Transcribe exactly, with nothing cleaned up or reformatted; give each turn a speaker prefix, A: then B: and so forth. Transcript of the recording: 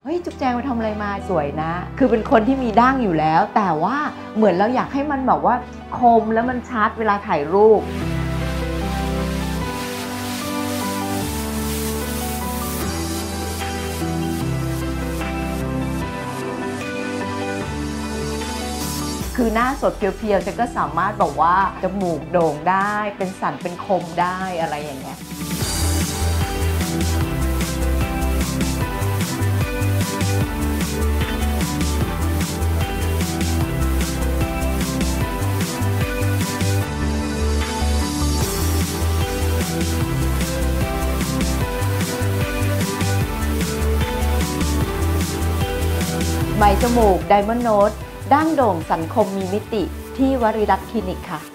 A: เฮ้ยจุ๊บแจงไปทำอะไรมาสวยนะคือเป็นคนที่มีดั้งอยู่แล้วแต่ว่าเหมือนเราอยากให้มันแบบว่าคมแล้วมันชัดเวลาถ่ายรูปคือหน้าสดเพียวๆจะก็สามารถบอกว่าจมูกโด่งได้เป็นสันเป็นคมได้อะไรอย่างเงี้ยไหมจมูก Diamond Nose ดั้งโด่งสันคมมีมิติที่วริรัตน์คลินิกค่ะ